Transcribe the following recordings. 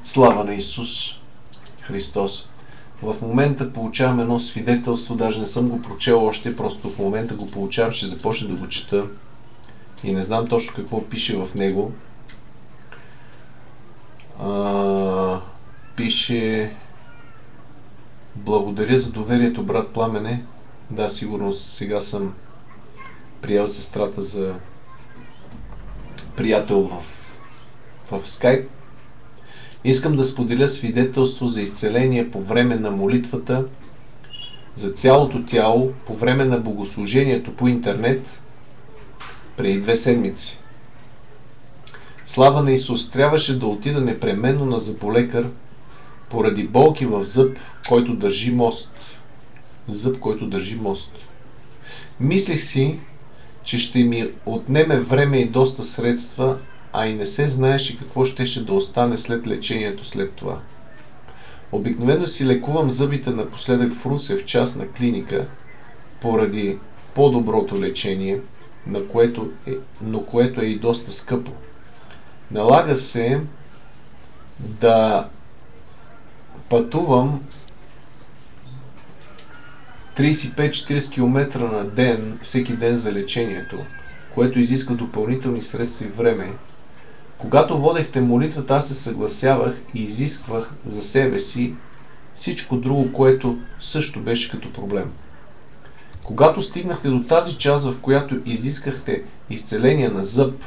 Слава на Исус Христос! В момента получавам едно свидетелство, даже не съм го прочел още, просто в момента го получавам, ще започна да го чета и не знам точно какво пише в него. Пише: благодаря за доверието, брат Пламене. Да, сигурно сега съм приел сестрата за приятел в Скайп. Искам да споделя свидетелство за изцеление по време на молитвата за цялото тяло, по време на богослужението по интернет преди 2 седмици. Слава на Исус! Трябваше да отида непременно на зъболекар поради болки в зъб, който държи мост. Зъб, който държи мост. Мислех си, че ще ми отнеме време и доста средства, а и не се знаеше какво щеше да остане след лечението след това. Обикновено си лекувам зъбите напоследък в Русе в частна клиника, поради по-доброто лечение, но което е и доста скъпо. Налага се да пътувам 35-40 км на ден, всеки ден за лечението, което изисква допълнителни средства и време. Когато водехте молитвата, аз се съгласявах и изисквах за себе си всичко друго, което също беше като проблем. Когато стигнахте до тази част, в която изискахте изцеление на зъб,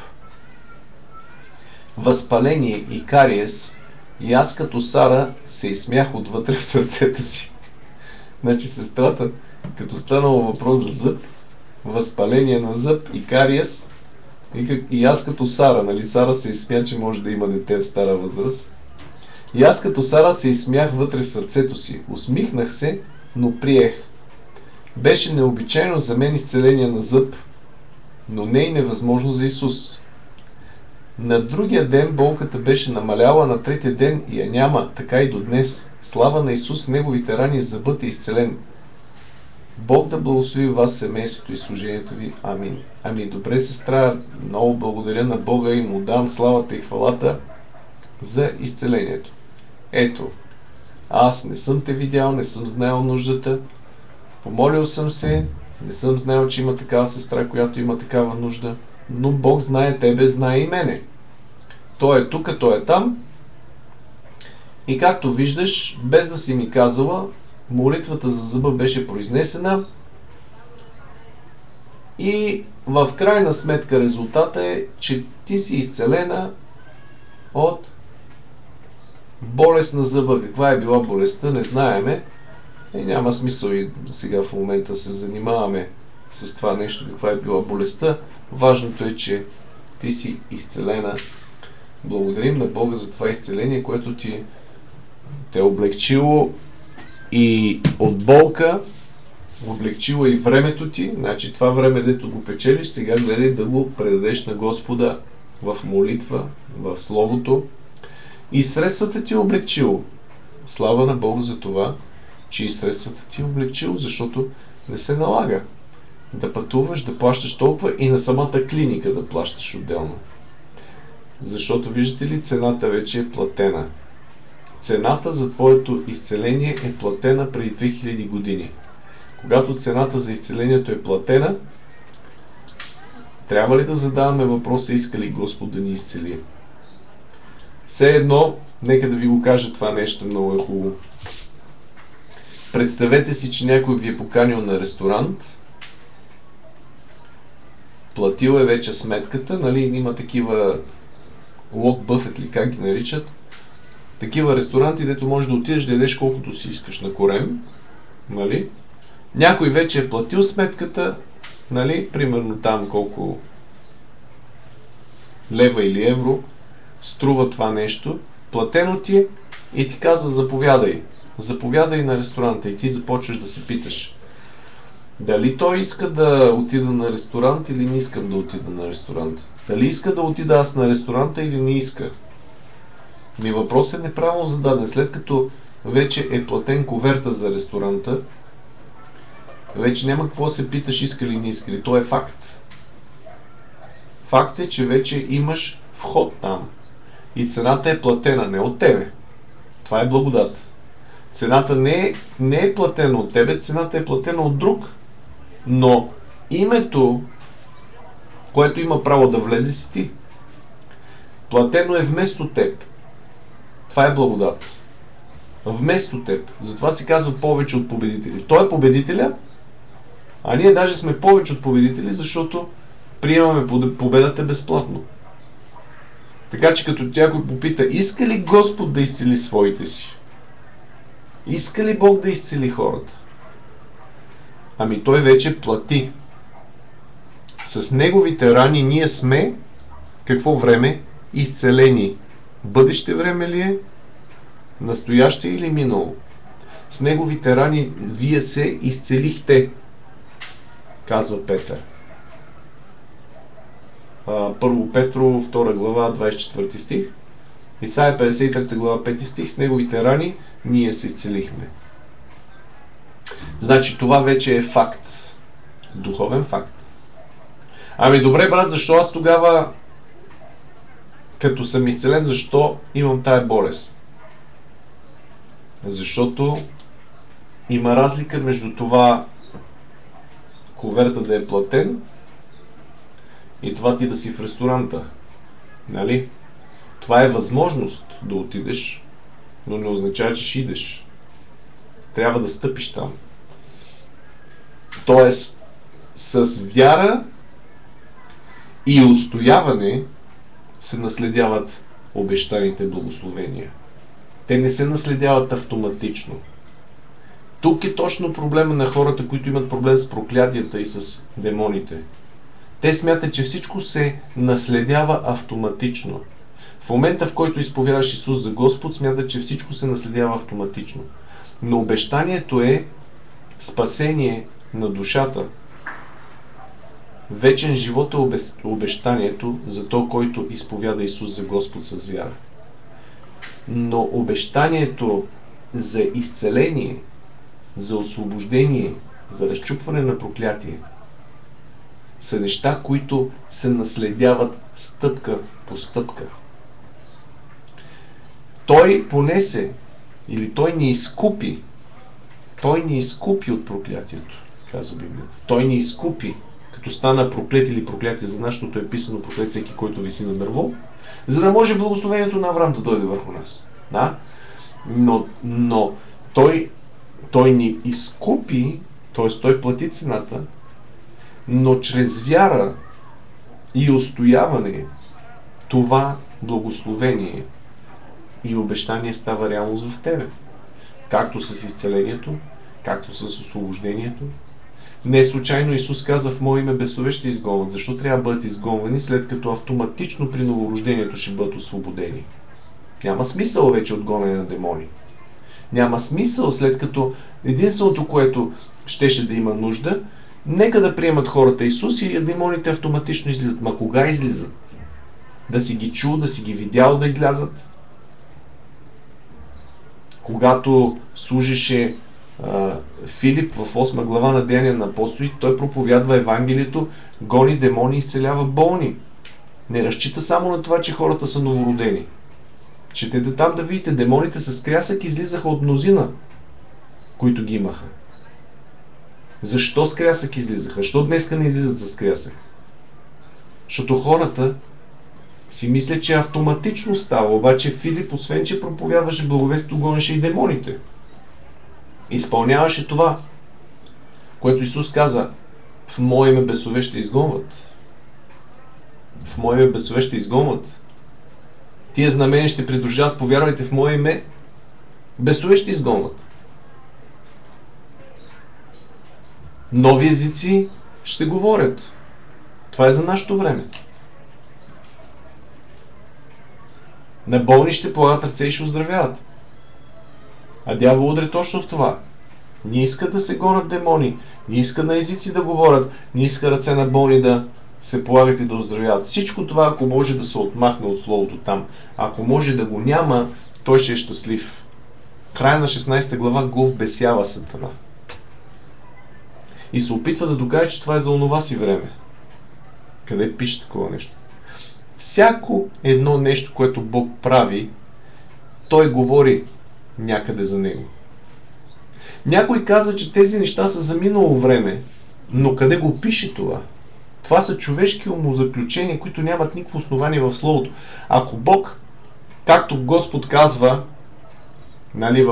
възпаление и кариес, и аз като Сара се изсмях отвътре в сърцето си. Значи сестрата, като станало въпрос за зъб, възпаление на зъб и кариес, и аз като Сара, нали, Сара се изсмя, че може да има дете в стара възраст. И аз като Сара се изсмях вътре в сърцето си. Усмихнах се, но приех. Беше необичайно за мен изцеление на зъб, но не и невъзможно за Исус. На другия ден болката беше намаляла, на третия ден я няма, така и до днес. Слава на Исус, неговите рани зъбът е изцелен. Бог да благослови вас, семейството и служението ви. Амин. Ами добре, сестра, много благодаря на Бога и му дам славата и хвалата за изцелението. Ето, аз не съм те видял, не съм знаел нуждата, помолил съм се, не съм знаел, че има такава сестра, която има такава нужда, но Бог знае тебе, знае и мене. Той е тук, той е там. И както виждаш, без да си ми казала, молитвата за зъба беше произнесена и в крайна сметка резултата е, че ти си изцелена от болест на зъба. Каква е била болестта, не знаеме. И няма смисъл и сега в момента се занимаваме с това нещо, каква е била болестта. Важното е, че ти си изцелена. Благодарим на Бога за това изцеление, което ти е облегчило и от болка, облегчило и времето ти. Значи това време, дето го печелиш, сега гледай да го предадеш на Господа в молитва, в Словото. И средствата ти е облегчило. Слава на Бога за това, че и средствата ти е облегчило, защото не се налага да пътуваш, да плащаш толкова и на самата клиника да плащаш отделно. Защото, виждате ли, цената вече е платена. Цената за твоето изцеление е платена преди 2000 години. Когато цената за изцелението е платена, трябва ли да задаваме въпроса, иска ли Господ да ни изцели? Все едно, нека да ви го кажа това нещо, много е хубаво. Представете си, че някой ви е поканил на ресторант, платил е вече сметката, нали, има такива лок бъфет ли, как ги наричат, такива ресторанти, дето можеш да отидеш да ядеш колкото си искаш на корем, нали? Някой вече е платил сметката, нали, примерно там колко лева или евро струва това нещо, платено ти е и ти казва заповядай. Заповядай на ресторанта и ти започваш да се питаш дали той иска да отида на ресторант или не искам да отида на ресторант. Дали иска да отида аз на ресторанта или не иска. Въпросът е неправилно зададен. След като вече е платен коверта за ресторанта, вече няма какво да се питаш иска ли не иска ли. То е факт. Факт е, че вече имаш вход там. И цената е платена не от тебе. Това е благодат. Цената не е платена от тебе, цената е платена от друг. Но името, което има право да влезе, си ти. Платено е вместо теб. Това е благодат. Вместо теб. Затова се казва повече от победители. Той е победителя, а ние даже сме повече от победители, защото приемаме победата безплатно. Така че като някой попита, иска ли Господ да изцели своите си? Иска ли Бог да изцели хората? Ами той вече плати. С неговите рани ние сме какво време? Изцелени. Бъдеще време ли е? Настояще или минало? С неговите рани вие се изцелихте, казва Петър. Първо Петро, 2 глава, 24 стих. Исаия 53 глава, 5 стих. С неговите рани ние се изцелихме. Значи това вече е факт. Духовен факт. Ами добре, брат, защо аз тогава, като съм изцелен, защо имам тая болест? Защото има разлика между това куверта да е платен и това ти да си в ресторанта. Нали? Това е възможност да отидеш, но не означава, че ще идеш. Трябва да стъпиш там. Тоест, с вяра и устояване се наследяват обещаните благословения. Те не се наследяват автоматично. Тук е точно проблема на хората, които имат проблем с проклятията и с демоните. Те смятат, че всичко се наследява автоматично. В момента, в който изповядаш Исус за Господ, смятат, че всичко се наследява автоматично. Но обещанието е спасение на душата. Вечен живот е обещанието за то, който изповяда Исус за Господ с вяра. Но обещанието за изцеление, за освобождение, за разчупване на проклятие са неща, които се наследяват стъпка по стъпка. Той понесе, или той ни изкупи. Той ни изкупи от проклятието, казва Библията. Той ни изкупи, като стана проклет или проклятие за нас, защото е писано проклет всеки, който виси на дърво, за да може благословението на Авраам да дойде върху нас. Да? Но той ни изкупи, т.е. той плати цената, но чрез вяра и устояване това благословение и обещание става реалност в тебе. Както с изцелението, както с освобождението. Не случайно Исус каза: в мое име бесове ще изгонват. Защо трябва да бъдат изгонвани, след като автоматично при новорождението ще бъдат освободени? Няма смисъл вече от гонене на демони. Няма смисъл, след като единственото, което щеше да има нужда, нека да приемат хората Исус и демоните автоматично излизат. Ма кога излизат? Да си ги чул, да си ги видял да излязат? Когато служеше Филип в 8 глава на Деяния на апостолите, той проповядва Евангелието, гони демони, изцелява болни. Не разчита само на това, че хората са новородени. Четете там да видите, демоните с крясък излизаха от мнозина, които ги имаха. Защо с крясък излизаха? Защо днеска не излизат с крясък? Защото хората си мислят, че автоматично става. Обаче Филип, освен че проповядваше благовестието, гонеше и демоните. Изпълняваше това, което Исус каза: в мое име бесове ще изгонват. В мое име бесове ще изгонват. Тия знамения ще придружават, повярвайте в мое име, бесове ще изгонват. Нови езици ще говорят. Това е за нашето време. На болни ще полагат ръце и ще оздравяват. А дявол удря точно в това. Не иска да се гонят демони, не иска на езици да говорят, не иска ръце на болни да се полагат и да оздравяват. Всичко това, ако може да се отмахне от словото там, ако може да го няма, той ще е щастлив. Края на 16 глава го вбесява Сатана. И се опитва да докаже, че това е за онова си време. Къде пише такова нещо? Всяко едно нещо, което Бог прави, той говори някъде за него. Някой казва, че тези неща са за минало време, но къде го пише това? Това са човешки умозаключения, които нямат никакво основание в Словото. Ако Бог, както Господ казва, нали,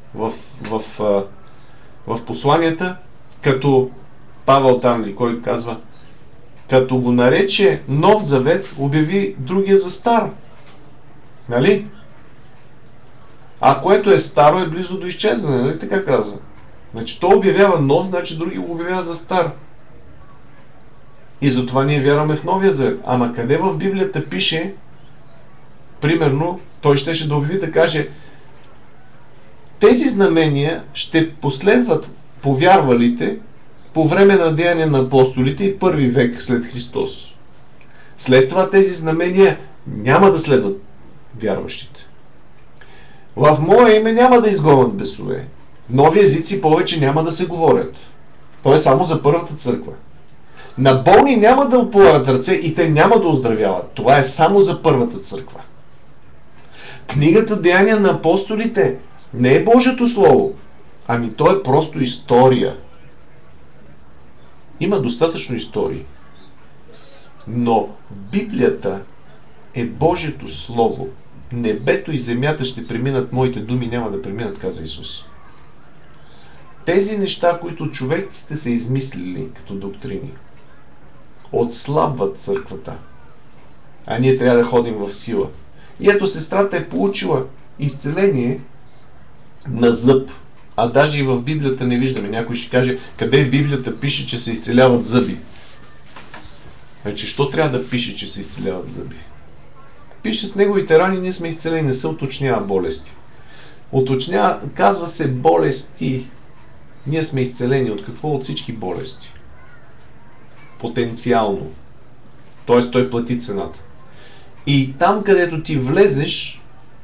в посланията, като Павел там, или кой казва, като го нарече Нов Завет, обяви другия за стар. Нали? А което е старо, е близо до изчезване, нали така казва? Значи то обявява нов, значи други го обявява за стар. И затова ние вярваме в Новия Завет. Ама къде в Библията пише, примерно, той щеше да обяви да каже, тези знамения ще последват повярвалите по време на деяния на апостолите и първи век след Христос. След това тези знамения няма да следват вярващите. В мое име няма да изгонят бесове. Нови езици повече няма да се говорят. То е само за първата църква. На болни няма да полагат ръце и те няма да оздравяват. Това е само за първата църква. Книгата Деяния на апостолите не е Божието Слово, ами то е просто история. Има достатъчно истории. Но Библията е Божието Слово. Небето и земята ще преминат, моите думи няма да преминат, каза Исус. Тези неща, които човеците са измислили като доктрини, отслабват църквата. А ние трябва да ходим в сила. И ето сестрата е получила изцеление на зъб. А даже и в Библията не виждаме. Някой ще каже, къде в Библията пише, че се изцеляват зъби? Значи, що трябва да пише, че се изцеляват зъби? Пише с неговите рани, ние сме изцелени, не се уточнява болести. Уточнява, казва се болести. Ние сме изцелени от какво? От всички болести. Потенциално. Тоест той плати цената. И там, където ти влезеш,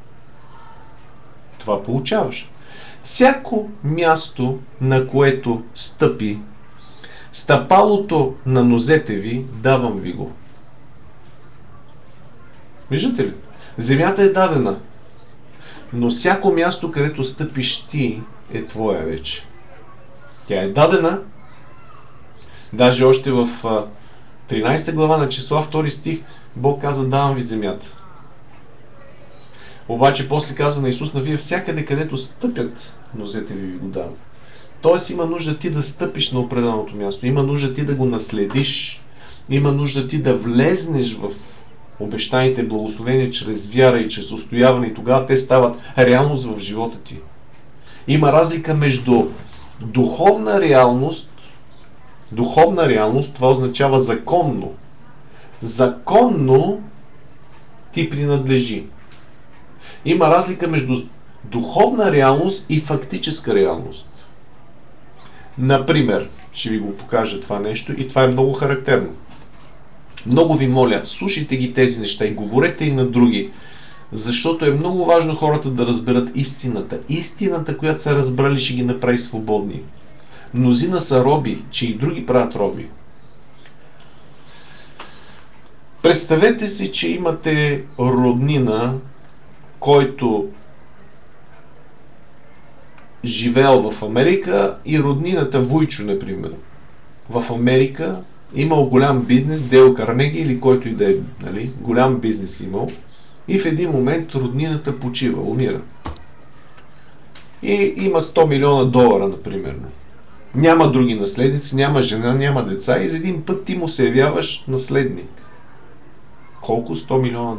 това получаваш. Всяко място, на което стъпи стъпалото на нозете ви, давам ви го. Виждате ли? Земята е дадена. Но всяко място, където стъпиш ти, е твоя вече. Тя е дадена. Даже още в 13 глава на Числа, 2 стих, Бог каза, давам ви земята. Обаче после казва на Исус, на вие всякъде, където стъпят, нозете ви го давам. Тоест има нужда ти да стъпиш на определеното място. Има нужда ти да го наследиш. Има нужда ти да влезнеш в обещаните благословения чрез вяра и чрез устояване и тогава те стават реалност в живота ти. Има разлика между духовна реалност, това означава законно. Законно ти принадлежи. Има разлика между духовна реалност и фактическа реалност. Например, ще ви го покажа това нещо и това е много характерно. Много ви моля, слушайте ги тези неща и говорете и на други, защото е много важно хората да разберат истината. Истината, която са разбрали, ще ги направи свободни. Мнозина са роби, че и други правят роби. Представете си, че имате роднина, който живеел в Америка и роднината Вуйчо, например. В Америка имал голям бизнес, Дейл Карнеги или който и да е, нали, голям бизнес имал. И в един момент роднината почива, умира. И има $100 милиона, например. Няма други наследници, няма жена, няма деца и за един път ти му се явяваш наследник. Колко? $100 милиона.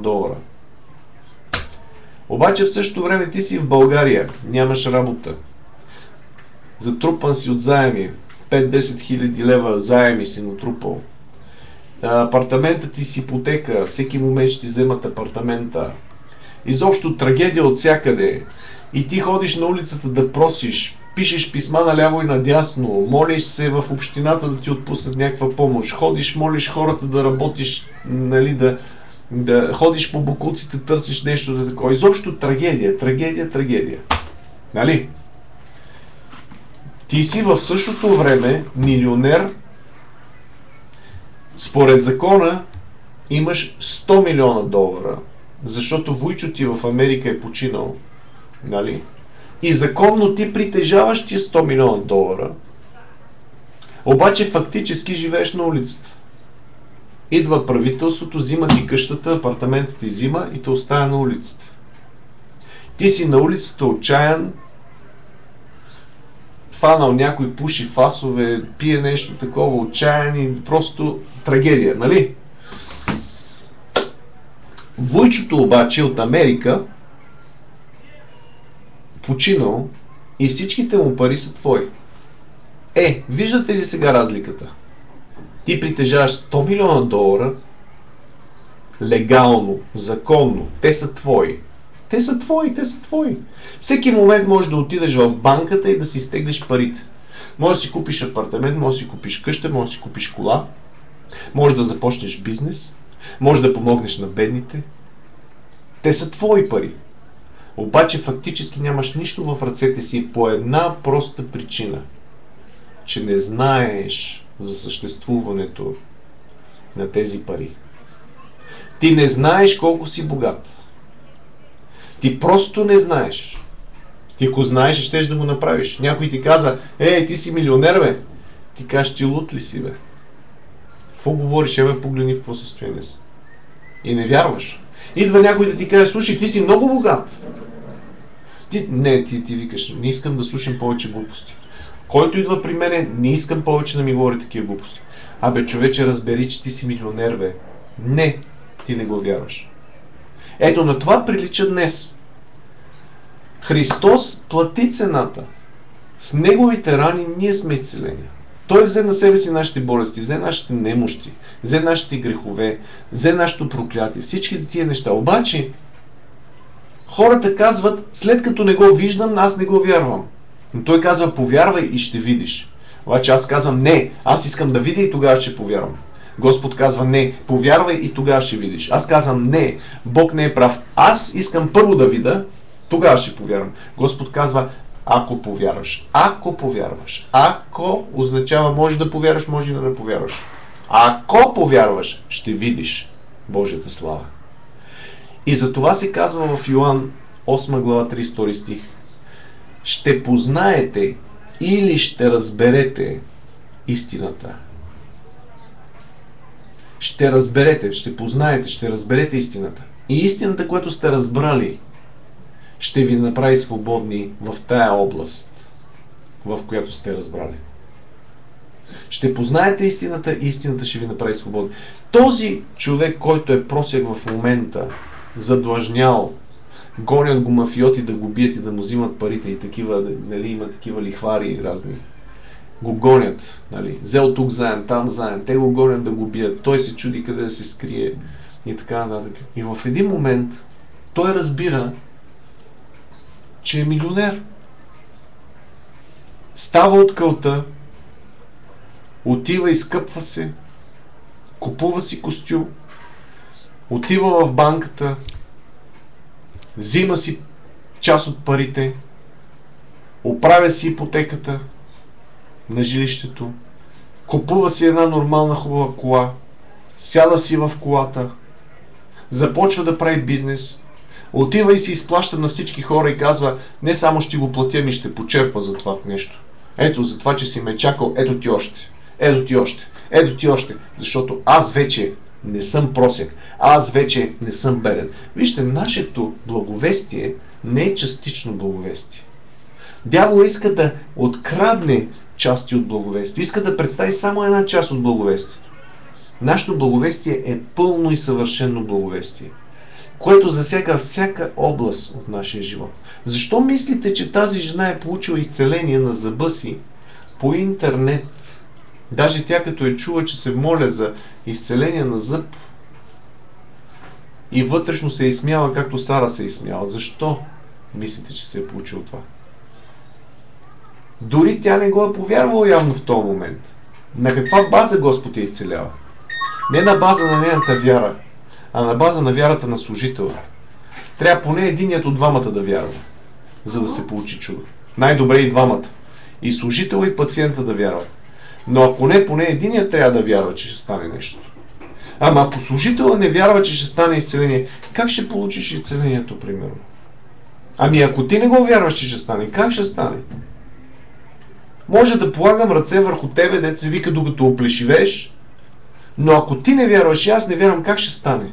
Обаче в същото време ти си в България, нямаш работа. Затрупан си от заеми. 5-10 хиляди лева заеми си натрупал. Апартаментът ти с ипотека, всеки момент ще ти вземат апартамента. Изобщо трагедия от всякъде. И ти ходиш на улицата да просиш, пишеш писма наляво и надясно, молиш се в общината да ти отпуснат някаква помощ, ходиш, молиш хората да работиш, нали, да ходиш по бокуците, търсиш нещо да такова. Изобщо трагедия. Нали? Ти си в същото време милионер, според закона имаш $100 милиона, защото Вуйчо ти в Америка е починал. Нали? и законно ти притежаваш тия 100 милиона долара, обаче фактически живееш на улицата. Идва правителството, взима ти къщата, апартаментът ти взима и те оставя на улицата. Ти си на улицата отчаян, фанал някой, пуши фасове, пие нещо такова, отчаян и просто трагедия, нали? Войчото обаче от Америка починал и всичките му пари са твои. Виждате ли сега разликата? Ти притежаваш 100 милиона долара легално, законно. Те са твои. Те са твои. Всеки момент можеш да отидеш в банката и да си изтеглиш парите. Може да си купиш апартамент, може да си купиш къща, може да си купиш кола, може да започнеш бизнес, може да помогнеш на бедните. Те са твои пари. Обаче фактически нямаш нищо в ръцете си по една проста причина, че не знаеш за съществуването на тези пари. Ти не знаеш колко си богат. Ти просто не знаеш. Ти ако знаеш, щеш да го направиш. Някой ти каза, ти си милионер, бе. Ти кажеш, ти луд ли си, бе? Какво говориш? Погледни в какво състояние си. И не вярваш. Идва някой да ти каже, слушай, ти си много богат. Ти викаш, не искам да слушам повече глупости. Който идва при мене, не искам повече да ми говори такива глупости. Човече, разбери, че ти си милионер, бе. Не, ти не го вярваш. Ето на това прилича днес. Христос плати цената. С Неговите рани ние сме изцелени. Той взе на себе си нашите болести, взе нашите немощи, взе нашите грехове, взе нашето проклятие, всички тия неща. Обаче, хората казват, след като не го виждам, аз не го вярвам. Но той казва, повярвай и ще видиш. Обаче аз казвам, не, аз искам да видя и тогава ще повярвам. Господ казва, не, повярвай и тогава ще видиш. Аз казвам, не, Бог не е прав. Аз искам първо да видя, тогава ще повярвам. Господ казва, ако повярваш. Ако означава, може да повярваш, може и да не повярваш. Ако повярваш, ще видиш Божията слава. И за това се казва в Йоан 8 глава 32 стих. Ще познаете или ще разберете истината. Ще разберете, ще познаете, ще разберете истината. И истината, която сте разбрали, ще ви направи свободни в тая област, в която сте разбрали. Ще познаете истината и истината ще ви направи свободни. Този човек, който е просяк в момента, задлъжнял, гонят го мафиоти да го бият и да му взимат парите и такива, нали, има такива лихвари разни. Го гонят, нали, взел тук заем, там заем, те го гонят да го бият, той се чуди къде да се скрие и така нататък. И в един момент той разбира, че е милионер. Става от кълта, отива, изкъпва се, купува си костюм, отива в банката, взима си част от парите, оправя си ипотеката на жилището, купува си една нормална хубава кола, сяда си в колата, започва да прави бизнес, отива и си изплаща на всички хора и казва, не само ще го платя, ми ще почерпа за това нещо. Ето, за това, че си ме чакал, ето ти още, ето ти още, ето ти още, защото аз вече не съм просяк, аз вече не съм беден. Вижте, нашето благовестие не е частично благовестие. Дявол иска да открадне части от благовестие, иска да представи само една част от благовестието. Нашето благовестие е пълно и съвършено благовестие, което засяга всяка област от нашия живот. Защо мислите, че тази жена е получила изцеление на зъба си по интернет? Даже тя като е чула, че се моля за изцеление на зъб и вътрешно се е изсмяла, както Сара се е изсмяла. Защо мислите, че се е получило това? Дори тя не го е повярвала явно в този момент. На каква база Господ я изцелява? Не на база на нейната вяра, а на база на вярата на служителя. Трябва поне единият от двамата да вярва, за да се получи чудо. Най-добре и двамата. И служител, и пациента да вярват. Но ако не, поне единият трябва да вярва, че ще стане нещо. Ама ако служителът не вярва, че ще стане изцеление, как ще получиш изцелението, примерно? Ами ако ти не го вярваш, че ще стане, как ще стане? Може да полагам ръце върху тебе, дето се вика докато оплешивееш, но ако ти не вярваш и аз не вярвам, как ще стане?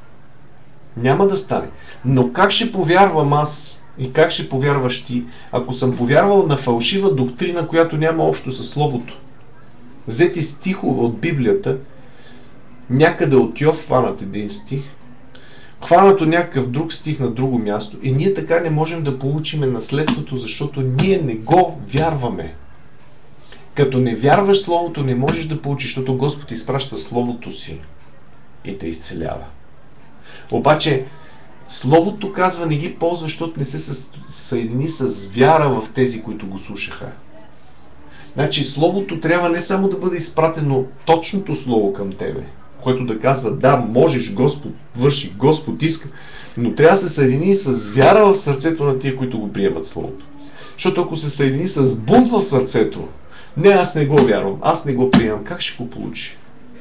Няма да стане. Но как ще повярвам аз и как ще повярваш ти, ако съм повярвал на фалшива доктрина, която няма общо със Словото? Взети стихове от Библията, някъде от Йов хванат един стих, хванато някакъв друг стих на друго място и ние така не можем да получиме наследството, защото ние не го вярваме. Като не вярваш Словото, не можеш да получиш, защото Господ изпраща Словото си и те изцелява. Обаче, Словото казва, не ги ползва, защото не се съедини с вяра в тези, които го слушаха. Значи, Словото трябва не само да бъде изпратено точното Слово към тебе, което да казва, да, можеш, Господ върши, Господ иска, но трябва да се съедини с вяра в сърцето на тия, които го приемат Словото. Защото ако се съедини с бунт в сърцето, не, аз не го вярвам, аз не го приемам, как ще го получи?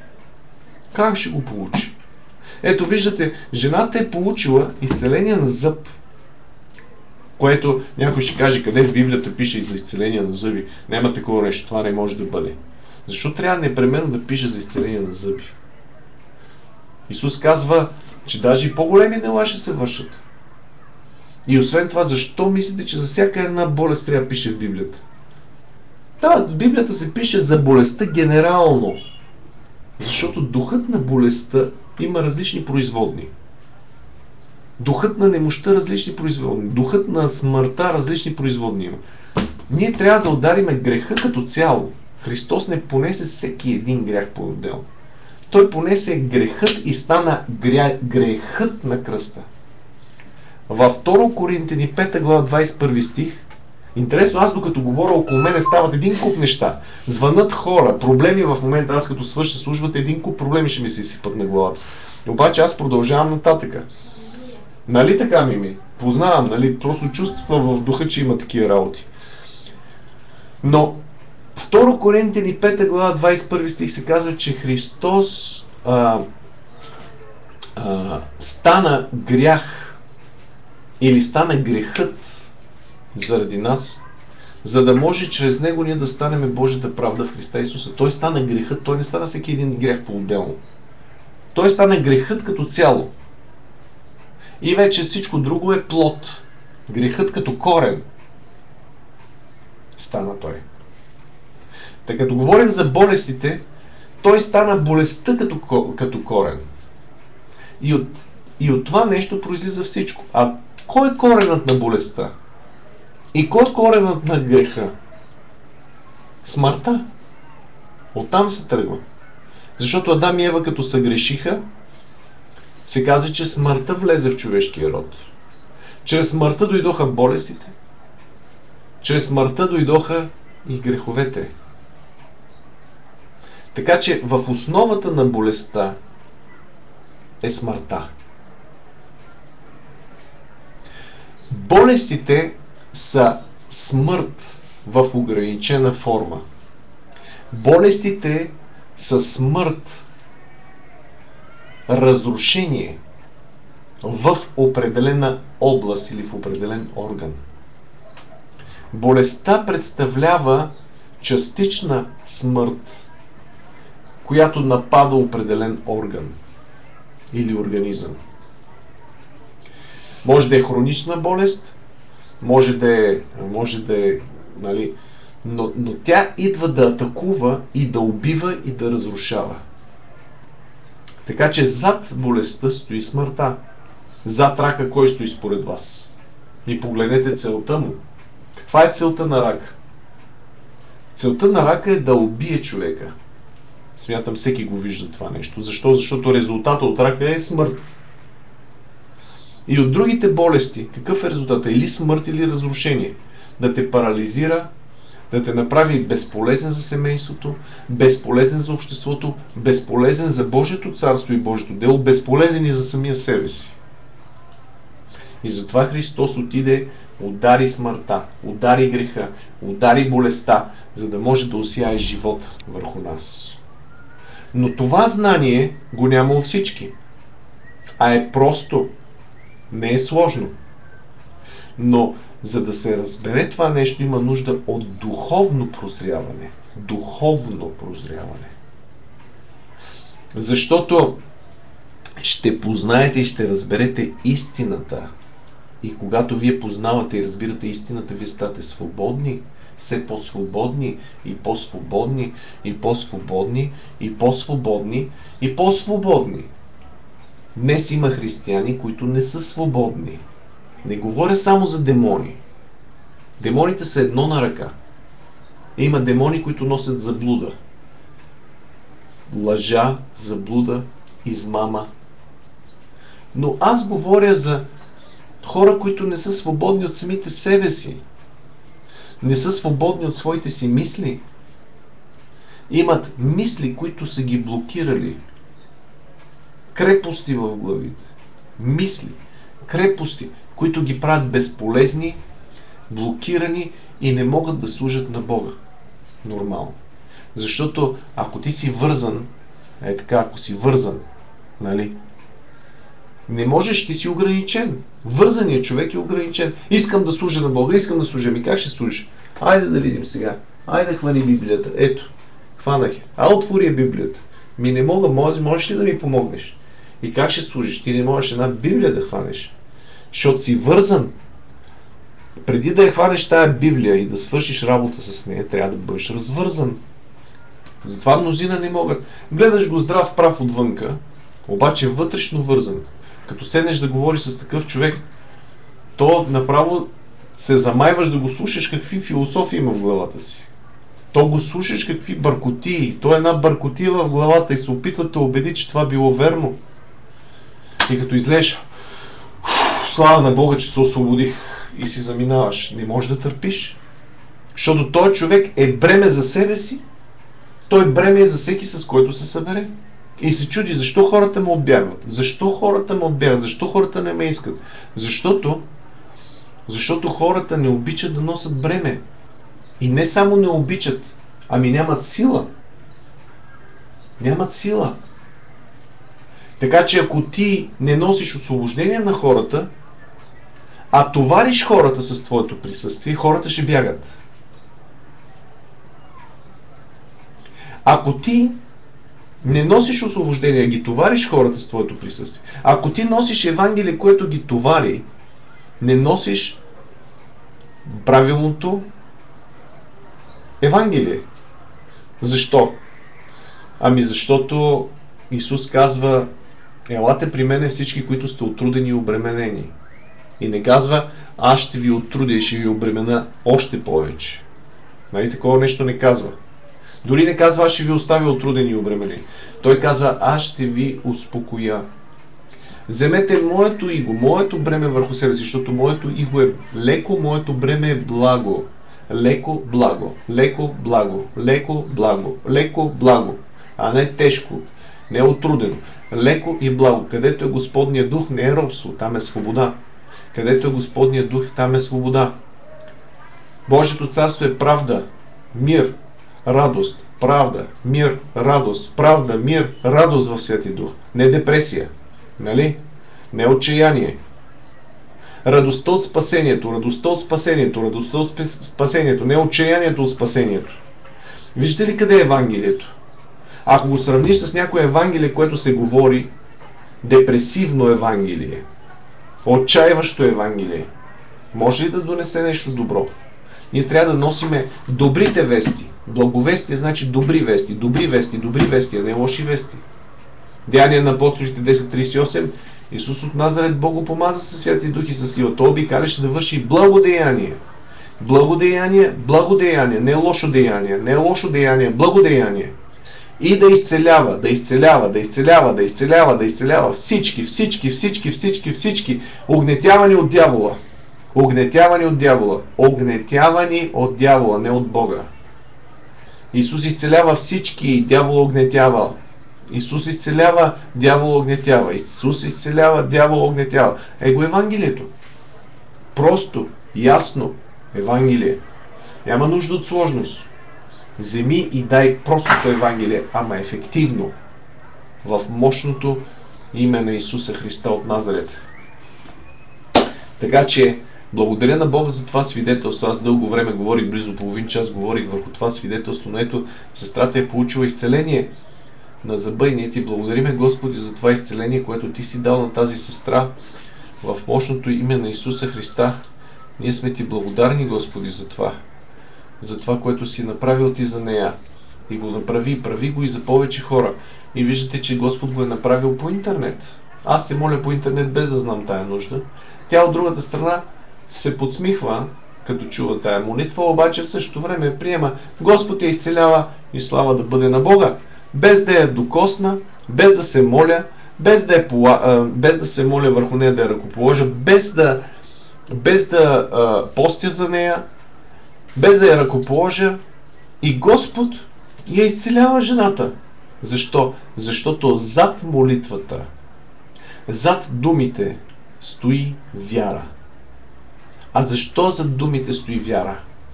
Как ще го получи? Ето виждате, жената е получила изцеление на зъб, което някой ще каже, къде в Библията пише за изцеление на зъби. Няма такова нещо, това не може да бъде. Защо трябва непременно да пише за изцеление на зъби? Исус казва, че даже и по-големи дела ще се вършат. И освен това, защо мислите, че за всяка една болест трябва да пише в Библията? Да, в Библията се пише за болестта генерално. Защото духът на болестта има различни производни. Духът на немощта различни производни. Духът на смъртта различни производни има. Ние трябва да удариме греха като цяло. Христос не понесе всеки един грях по-отделно. Той понесе грехът и стана грехът на кръста. Във 2 Коринтени 5 глава 21 стих, интересно, аз докато говоря около мене стават един куп неща. Звънат хора, проблеми в момента, аз като свърша службата, един куп проблеми ще ми се изсипат на главата. Обаче аз продължавам нататъка. Нали така, Мими? Познавам, нали? Просто чувства в духа, че има такива работи. Но 2 Коринтени 5 глава 21 стих се казва, че Христос стана грях или стана грехът заради нас, за да може чрез него ние да станем Божията правда в Христа Исуса. Той стана грехът, той не стана всеки един грях по-отделно. Той стана грехът като цяло. И вече всичко друго е плод. Грехът като корен стана той. Така като говорим за болестите, той стана болестта като корен. И от това нещо произлиза всичко. А кой е коренът на болестта? И кой е коренът на греха? Смъртта. Оттам се тръгва. Защото Адам и Ева като съгрешиха, се казва, че смъртта влезе в човешкия род. Чрез смъртта дойдоха болестите. Чрез смъртта дойдоха и греховете. Така че в основата на болестта е смъртта. Болестите са смърт в ограничена форма. Болестите са смърт, разрушение в определена област или в определен орган. Болестта представлява частична смърт, която напада определен орган или организъм. Може да е хронична болест, може да е, нали, но тя идва да атакува и да убива и да разрушава. Така че зад болестта стои смъртта. Зад рака кой стои според вас? И погледнете целта му. Каква е целта на рака? Целта на рака е да убие човека. Смятам, всеки го вижда това нещо. Защо? Защото резултата от рака е смърт. И от другите болести, какъв е резултата? Или смърт, или разрушение. Да те парализира, да те направи безполезен за семейството, безполезен за обществото, безполезен за Божието царство и Божието дело, безполезен и за самия себе си. И затова Христос отиде, удари смъртта, удари греха, удари болестта, за да може да осяе живот върху нас. Но това знание го няма у всички, а е просто, не е сложно. Но за да се разбере това нещо, има нужда от духовно прозряване. Духовно прозряване. Защото ще познаете и ще разберете истината. И когато вие познавате и разбирате истината, вие ставате свободни, все по-свободни и по-свободни и по-свободни и по-свободни и по-свободни. Днес има християни, които не са свободни. Не говоря само за демони. Демоните са едно на ръка. Има демони, които носят заблуда. Лъжа, заблуда, измама. Но аз говоря за хора, които не са свободни от самите себе си. Не са свободни от своите си мисли. Имат мисли, които са ги блокирали. Крепости в главите. Мисли, крепости, които ги правят безполезни, блокирани и не могат да служат на Бога. Нормално. Защото ако ти си вързан, ако си вързан, нали? Не можеш, ти си ограничен. Вързаният човек е ограничен. Искам да служа на Бога, искам да служа. Ми как ще служиш? Айде да видим сега. Айде хвани Библията. Ето, хванах я. Отвори я Библията. Ми не мога, можеш ли да ми помогнеш? И как ще служиш? Ти не можеш една Библия да хванеш. Защото си вързан. Преди да я хванеш тая Библия и да свършиш работа с нея, трябва да бъдеш развързан. Затова мнозина не могат. Гледаш го здрав прав отвънка, обаче вътрешно вързан. Като седнеш да говориш с такъв човек, то направо се замайваш да го слушаш какви философии има в главата си. То го слушаш какви бъркотии. То е една бъркотия в главата и се опитва да те убеди, че това било верно. И като излезеш, слава на Бога, че се освободих и си заминаваш. Не можеш да търпиш. Защото той човек е бреме за себе си, той бреме е за всеки, с който се събере. И се чуди, защо хората ме отбягват? Защо хората ме отбягват? Защо хората не ме искат? Защото хората не обичат да носят бреме. И не само не обичат, ами нямат сила. Нямат сила. Така че ако ти не носиш освобождение на хората, а товариш хората с твоето присъствие, хората ще бягат. Ако ти не носиш освобождение, ги товариш хората с твоето присъствие, ако ти носиш Евангелие, което ги товари, не носиш правилното Евангелие. Защо? Ами защото Исус казва: елате при мене всички, които сте отрудени и обременени. И не казва: аз ще ви отрудя и ще ви обремена още повече. Нали, такова нещо не казва. Дори не казва: аз ще ви оставя отрудени и обременени. Той казва: аз ще ви успокоя. Вземете моето иго, моето бреме върху себе си, защото моето иго е леко, моето бреме е благо. Леко, благо, леко, благо, леко, благо, леко, благо, а не тежко, не отрудено. Леко и благо. Където е Господния дух, не е робство, там е свобода. Където е Господния дух, там е свобода. Божието царство е правда, мир, радост, правда, мир, радост, правда, мир, радост в Святи Дух. Не депресия, нали? Не отчаяние. Радостта от спасението, радостта от спасението, радостта от спасението, не отчаянието от спасението. Виждате ли къде е Евангелието? Ако го сравниш с някое Евангелие, което се говори, депресивно Евангелие, отчаиващо Евангелие, може ли да донесе нещо добро? Ние трябва да носиме добрите вести. Благовестие значи добри вести, добри вести, добри вести, а не лоши вести. Деяния на апостолите 10:38. Исус от Назарет Бог го помаза със Святи Дух и със сила. Той обикаляше да върши благодеяние. Благодеяние, благодеяние, не лошо деяние, не лошо деяние, благодеяние. И да изцелява, да изцелява, да изцелява, да изцелява, да изцелява всички огнетявани от дявола. Огнетявани от дявола. Огнетявани от дявола, не от Бога. Исус изцелява всички и дявола огнетява. Исус изцелява, дявол огнетява. Исус изцелява, дявол огнетява. Его Евангелието. Просто, ясно Евангелие. Няма нужда от сложност. Вземи и дай простото Евангелие, ама ефективно. В мощното име на Исуса Христа от Назарет. Така че Благодаря на Бога за това свидетелство. Аз дълго време говорих, близо половин час говорих върху това свидетелство, но ето сестрата е получила изцеление на зъба и ние ти благодариме, Господи, за това изцеление, което ти си дал на тази сестра в мощното име на Исуса Христа. Ние сме ти благодарни, Господи, за това, което си направил ти за нея. И го направи, прави го и за повече хора. И виждате, че Господ го е направил по интернет. Аз се моля по интернет без да знам тая нужда. Тя от другата страна се подсмихва, като чува тая молитва, обаче в същото време приема. Господ я изцелява и слава да бъде на Бога. Без да я докосна, без да се моля, без да се моля върху нея да я ръкоположа, без да постя за нея, без да я ръкоположа, и Господ я изцелява жената. Защо? Защото зад молитвата, зад думите стои вяра. А защо зад думите стои вяра?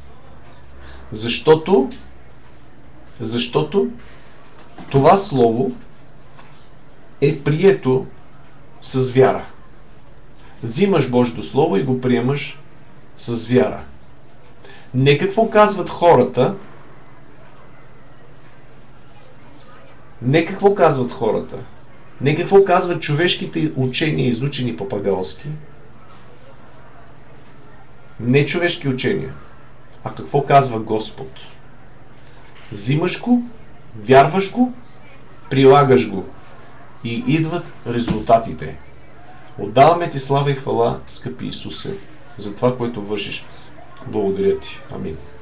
Защото това слово е прието с вяра. Взимаш Божието слово и го приемаш с вяра. Не какво казват хората, не какво казват човешките учения, изучени папагалски, не човешки учения, а какво казва Господ. Взимаш го, вярваш го, прилагаш го и идват резултатите. Отдаваме ти слава и хвала, скъпи Исусе, за това, което вършиш. Благодаря ти. Амин.